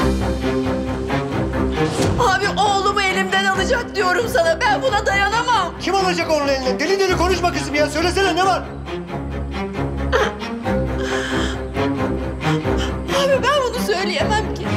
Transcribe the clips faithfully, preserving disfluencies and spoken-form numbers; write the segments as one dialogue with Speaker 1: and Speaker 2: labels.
Speaker 1: Abi oğlumu elimden alacak diyorum sana. Ben buna dayanamam.
Speaker 2: Kim alacak onun elinden? Deli deli konuşma kızım ya. Söylesene ne var?
Speaker 1: Abi ben bunu söyleyemem ki.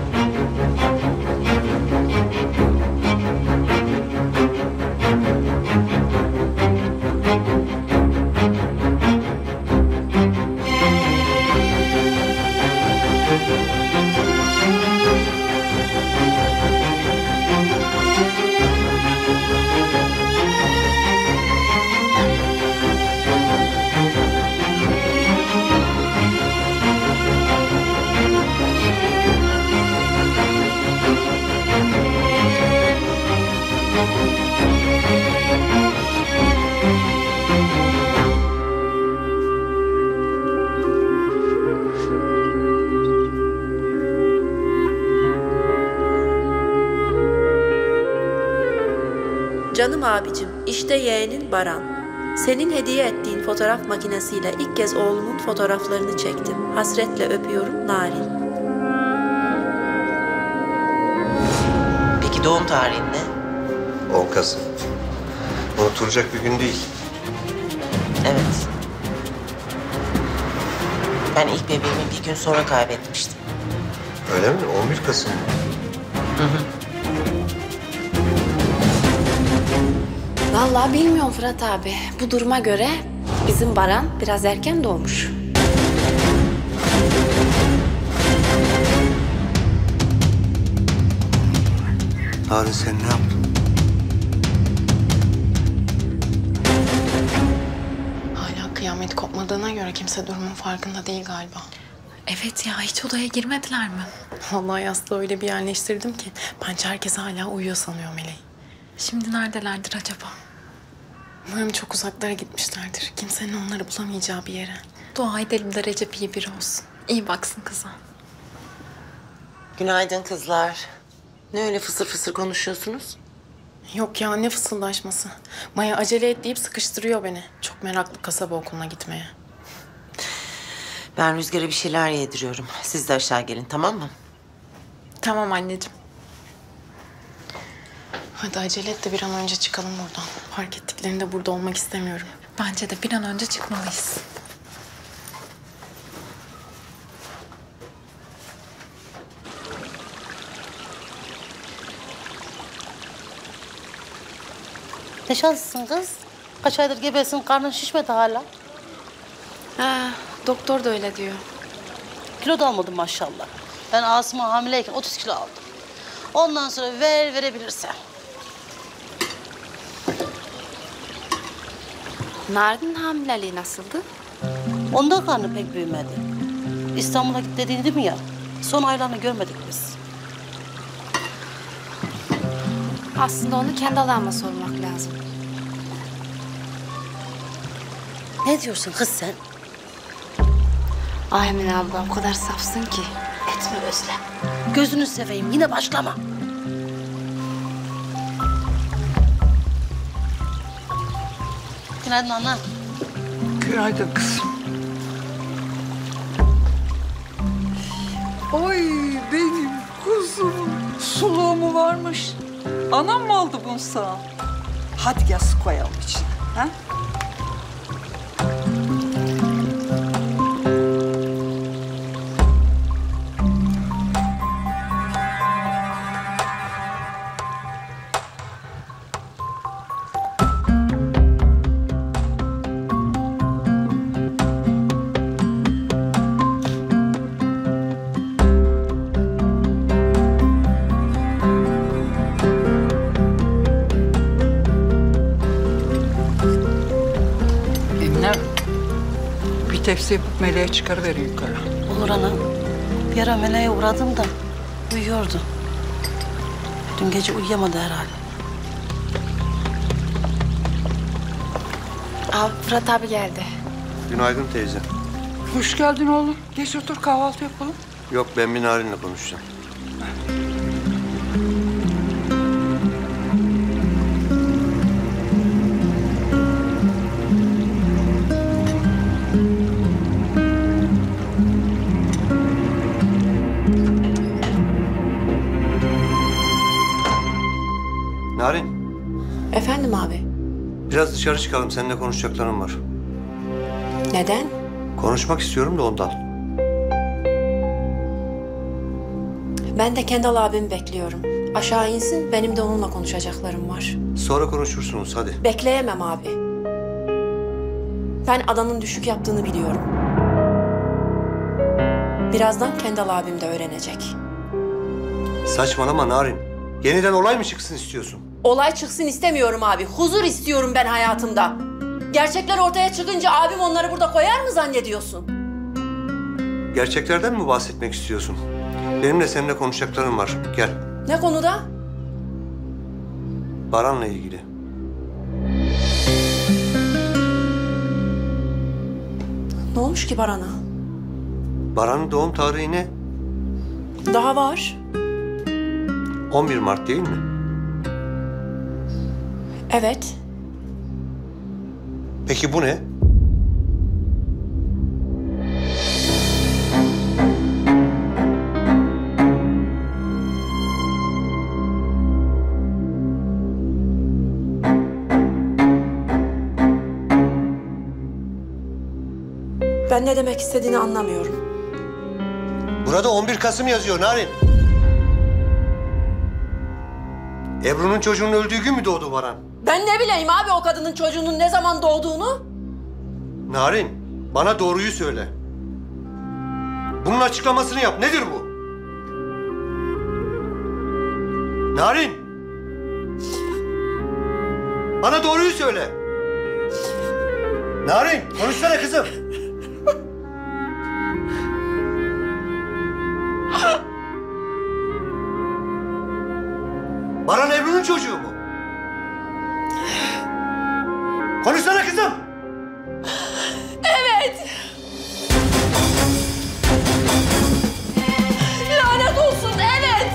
Speaker 3: Canım abicim, işte yeğenin Baran. Senin hediye ettiğin fotoğraf makinesiyle ilk kez oğlumun fotoğraflarını çektim. Hasretle öpüyorum, Narin.
Speaker 4: Peki doğum tarihin ne?
Speaker 2: on Kasım. Unutulacak bir gün değil.
Speaker 4: Evet. Ben ilk bebeğimi bir gün sonra kaybetmiştim.
Speaker 2: Öyle mi? on bir Kasım mı?
Speaker 4: Hı hı.
Speaker 5: Vallahi bilmiyorum Fırat abi. Bu duruma göre bizim Baran biraz erken doğmuş.
Speaker 2: Narin sen ne yaptın?
Speaker 6: Hala kıyamet kopmadığına göre kimse durumun farkında değil galiba.
Speaker 7: Evet ya, hiç odaya girmediler mi?
Speaker 6: Vallahi Aslı öyle bir yerleştirdim ki bence herkes hala uyuyor sanıyor Meleği.
Speaker 7: Şimdi neredelerdir acaba?
Speaker 6: Umarım çok uzaklara gitmişlerdir. Kimsenin onları bulamayacağı bir yere.
Speaker 7: Dua edelim de Recep iyi biri olsun. İyi baksın kıza.
Speaker 4: Günaydın kızlar. Ne öyle fısır fısır konuşuyorsunuz?
Speaker 6: Yok ya, ne fısıldaşması. Maya acele et deyip sıkıştırıyor beni. Çok meraklı kasaba okuluna gitmeye.
Speaker 4: Ben Rüzgar'a bir şeyler yediriyorum. Siz de aşağı gelin, tamam mı?
Speaker 7: Tamam anneciğim.
Speaker 6: Hadi acele et de bir an önce çıkalım buradan. Fark ettiklerinde burada olmak istemiyorum.
Speaker 7: Bence de bir an önce çıkmalıyız.
Speaker 8: Ne şanslısın kız. Kaç aydır gebesin, karnın şişmedi hala.
Speaker 5: Ha, doktor da öyle diyor.
Speaker 8: Kilo da almadın maşallah. Ben Asım'a hamileyken otuz kilo aldım. Ondan sonra ver verebilirsen.
Speaker 5: Narin'in hamileliği nasıldı?
Speaker 8: Onda karnı pek büyümedi. İstanbul'a git dediğini değil mi ya? Son aylarını görmedik biz.
Speaker 5: Aslında onu kendi adamına sormak lazım.
Speaker 8: Ne diyorsun kız sen?
Speaker 5: Ay Emine abla, o kadar safsın ki.
Speaker 8: Etme Özlem. Gözünü seveyim, yine başlama. Günaydın ana.
Speaker 9: Günaydın kızım. Oy benim kuzum. Suluğu mu varmış? Anam mı aldı bunu sana? Hadi yas koyalım içine. Ha? Bir tepsi yapıp Meleğe çıkarıverin yukarı.
Speaker 8: Olur ana. Bir ara Meleğe uğradım da uyuyordu. Dün gece uyuyamadı herhalde.
Speaker 5: Abi Fırat abi geldi.
Speaker 2: Günaydın teyze.
Speaker 9: Hoş geldin oğlum. Geç otur kahvaltı yapalım.
Speaker 2: Yok ben bir Narin'le konuşacağım.
Speaker 3: Efendim abi?
Speaker 2: Biraz dışarı çıkalım. Seninle konuşacaklarım var.
Speaker 3: Neden?
Speaker 2: Konuşmak istiyorum da ondan.
Speaker 3: Ben de Kendal abimi bekliyorum. Aşağı insin, benim de onunla konuşacaklarım var.
Speaker 2: Sonra konuşursunuz hadi.
Speaker 3: Bekleyemem abi. Ben adanın düşük yaptığını biliyorum. Birazdan Kendal abim de öğrenecek.
Speaker 2: Saçmalama Narin. Yeniden olay mı çıksın istiyorsun?
Speaker 3: Olay çıksın istemiyorum abi. Huzur istiyorum ben hayatımda. Gerçekler ortaya çıkınca abim onları burada koyar mı zannediyorsun?
Speaker 2: Gerçeklerden mi bahsetmek istiyorsun? Benim de seninle konuşacaklarım var. Gel.
Speaker 3: Ne konuda?
Speaker 2: Baran'la ilgili.
Speaker 3: Ne olmuş ki Baran'a?
Speaker 2: Baran'ın doğum tarihi ne?
Speaker 3: Daha var.
Speaker 2: on bir Mart değil mi?
Speaker 3: Evet.
Speaker 2: Peki bu ne?
Speaker 3: Ben ne demek istediğini anlamıyorum.
Speaker 2: Burada on bir Kasım yazıyor Narin. Ebru'nun çocuğunun öldüğü gün mü doğdu Baran?
Speaker 3: Ben ne bileyim abi o kadının çocuğunun ne zaman doğduğunu?
Speaker 2: Narin, bana doğruyu söyle. Bunun açıklamasını yap. Nedir bu? Narin! Bana doğruyu söyle. Narin, konuşsana kızım. Baran Ebru'nun çocuğu mu? Konuşsana kızım.
Speaker 3: Evet. Lanet olsun, evet.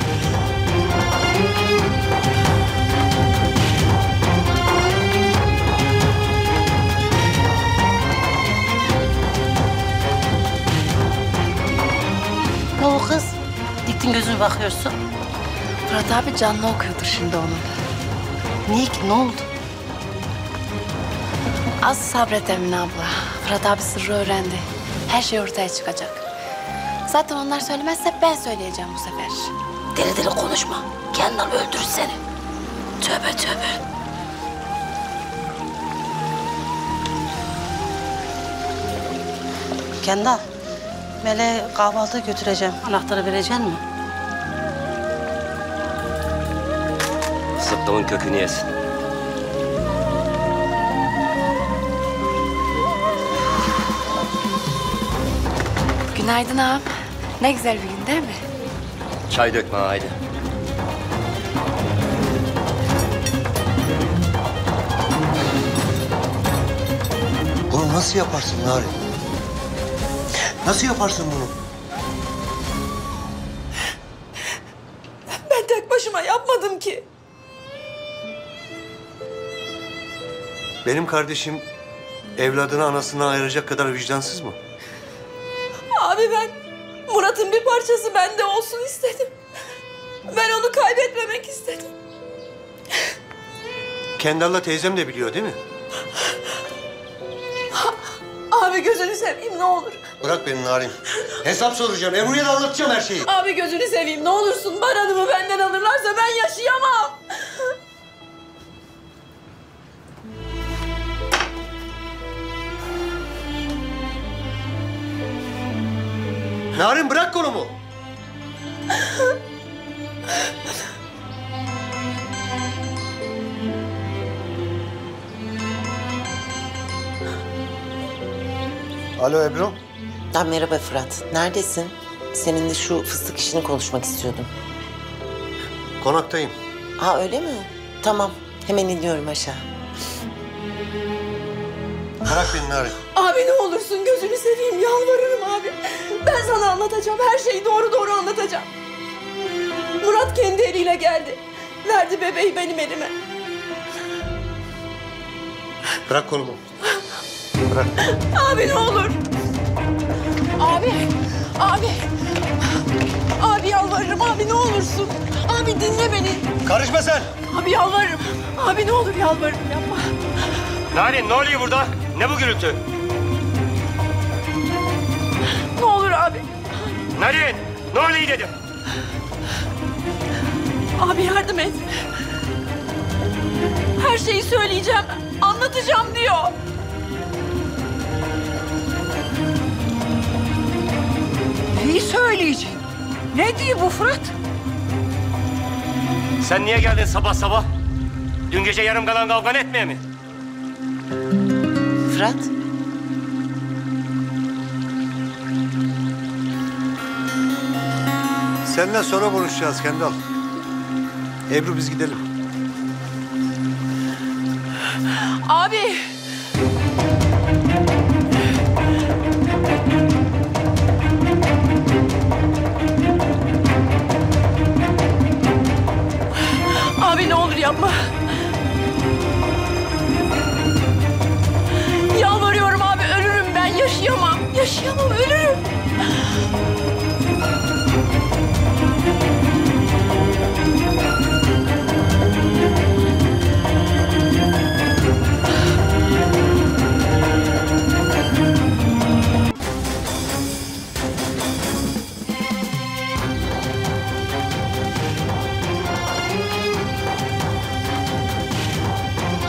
Speaker 8: Ne o kız? Diktin gözünü bakıyorsun.
Speaker 5: Fırat abi canlı okuyordur şimdi onun.
Speaker 8: Niye ki? Ne oldu?
Speaker 5: Az sabret Emine abla. Fırat abi sırrı öğrendi. Her şey ortaya çıkacak. Zaten onlar söylemezse ben söyleyeceğim bu sefer.
Speaker 8: Deli deli konuşma. Kendal öldürür seni. Tövbe tövbe. Kendal, Meleğe kahvaltı götüreceğim. Anahtarı vereceksin mi?
Speaker 10: Zıkkımın kökünü yesin.
Speaker 5: Günaydın ağam. Ne güzel bir gün değil mi?
Speaker 10: Çay dökme haydi.
Speaker 2: Bunu nasıl yaparsın Narin? Nasıl yaparsın bunu?
Speaker 3: Ben tek başıma yapmadım ki.
Speaker 2: Benim kardeşim evladını anasından ayıracak kadar vicdansız mı?
Speaker 3: Abi ben Murat'ın bir parçası bende olsun istedim. Ben onu kaybetmemek istedim.
Speaker 2: Kendal'la teyzem de biliyor değil mi?
Speaker 3: Abi gözünü seveyim ne olur.
Speaker 2: Bırak beni Narin. Hesap soracağım. Ebru'ya da anlatacağım her şeyi.
Speaker 3: Abi gözünü seveyim ne olursun Baran'ımı benden alırlarsa ben yaşayamam.
Speaker 2: Narin bırak kolumu. Alo Ebru.
Speaker 4: Ha, merhaba Fırat. Neredesin? Seninle şu fıstık işini konuşmak istiyordum.
Speaker 2: Konaktayım.
Speaker 4: Ha öyle mi? Tamam. Hemen iniyorum aşağı.
Speaker 2: Bırak beni Narin.
Speaker 3: Abi ne olursun gözünü seveyim yalvarırım abi. Ben sana anlatacağım her şeyi doğru doğru anlatacağım. Murat kendi eliyle geldi. Verdi bebeği benim elime.
Speaker 2: Bırak kolumu. Bırak.
Speaker 3: Abi ne olur. Abi, abi. Abi yalvarırım abi ne olursun. Abi Abi dinle beni.
Speaker 2: Karışma sen.
Speaker 3: Abi yalvarırım. Abi ne olur yalvarırım yapma.
Speaker 10: Narin ne oluyor burada? Ne bu gürültü?
Speaker 3: Ne olur abi.
Speaker 10: Narin ne oluyor dedim.
Speaker 3: Abi yardım et. Her şeyi söyleyeceğim. Anlatacağım diyor.
Speaker 9: Neyi söyleyeceğim? Ne diyor bu Fırat?
Speaker 10: Sen niye geldin sabah sabah? Dün gece yarım kalan kavganı etmeye mi?
Speaker 4: Fırat,
Speaker 2: Seninle sonra konuşacağız Kendal. Ebru biz gidelim.
Speaker 3: Abi.